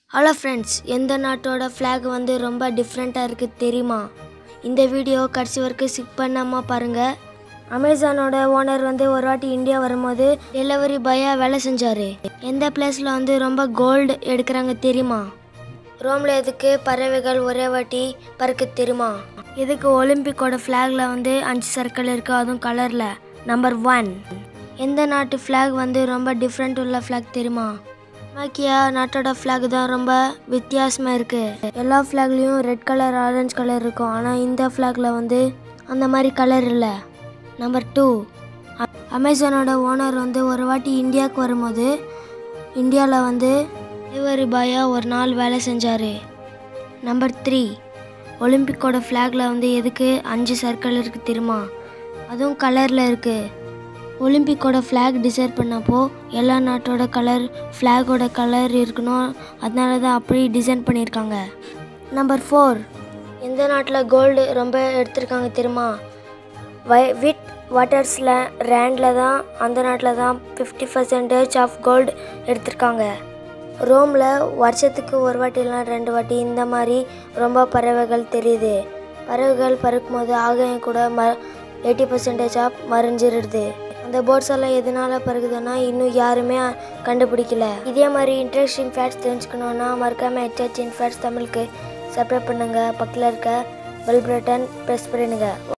Hello friends, எந்த நாட்டோட flag வந்து ரொம்ப டிஃப்ரெண்ட்டாக இருக்குது தெரியுமா? இந்த வீடியோ கடைசி வரைக்கும் ஸ்கிப் பண்ணாமல் பாருங்கள். அமேசானோட ஓனர் வந்து ஒரு வாட்டி இந்தியா வரும்போது டெலிவரி பாயாக வேலை செஞ்சார். எந்த பிளேஸில் வந்து ரொம்ப கோல்டு எடுக்கிறாங்க தெரியுமா? ரோமில் எதுக்கு பறவைகள் ஒரே வாட்டி பறக்க தெரியுமா? எதுக்கு ஒலிம்பிக்கோட ஃப்ளாகில் வந்து 5 சர்க்கிள் இருக்குது, அதுவும் கலரில். நம்பர் 1, எந்த நாட்டு ஃப்ளாக் வந்து ரொம்ப டிஃப்ரெண்ட் உள்ள ஃப்ளாக் தெரியுமா? ஸ்லோவாக்கியா நாட்டோட ஃப்ளாக் தான் ரொம்ப வித்தியாசமாக இருக்குது. எல்லா ஃப்ளாக்லேயும் ரெட் கலர், ஆரஞ்சு கலர் இருக்கும். ஆனால் இந்த ஃப்ளாகில் வந்து அந்த மாதிரி கலர் இல்லை. நம்பர் 2, அமேசானோட ஓனர் வந்து ஒரு வாட்டி இந்தியாவுக்கு வரும்போது இந்தியாவில் வந்து டெலிவரி பாயாக ஒரு நாள் வேலை செஞ்சார். நம்பர் 3, ஒலிம்பிக்கோட ஃப்ளாகில் வந்து எதுக்கு 5 சர்க்கிள் இருக்குது தெரியுமா? அதுவும் கலரில் இருக்குது. ஒலிம்பிக்கோட ஃப்ளாக் டிசைட் பண்ணப்போ எல்லா நாட்டோட கலர் ஃப்ளாகோட கலர் இருக்கணும், அதனால தான் அப்படி டிசைன் பண்ணியிருக்காங்க. நம்பர் 4, எந்த நாட்டில் கோல்டு ரொம்ப எடுத்திருக்காங்க தெரியுமா? விட் வாட்டர்ஸில் ரேண்டில் தான், அந்த நாட்டில் தான் 50% ஆஃப் கோல்டு எடுத்திருக்காங்க. ரோமில் வருஷத்துக்கு ஒரு வாட்டி இல்லைனா 2 வாட்டி இந்த மாதிரி ரொம்ப பறவைகள் தெரியுது. பறவைகள் பறக்கும்போது ஆகாயம் கூட 80% ஆஃப் மறைஞ்சிருது. அந்த பேர்ட்ஸ் எல்லாம் எதனால் பறக்குதுன்னா இன்னும் யாருமே கண்டுபிடிக்கல. இதே மாதிரி இன்ட்ரெஸ்டிங் ஃபேக்ட்ஸ் தெரிஞ்சுக்கணுன்னா மறக்காமல் HH இன் ஃபேக்ட்ஸ் தமிழுக்கு சப்ஸ்கிரைப் பண்ணுங்கள். பக்கத்தில் இருக்க பெல் பட்டன் ப்ரெஸ் பண்ணுங்கள்.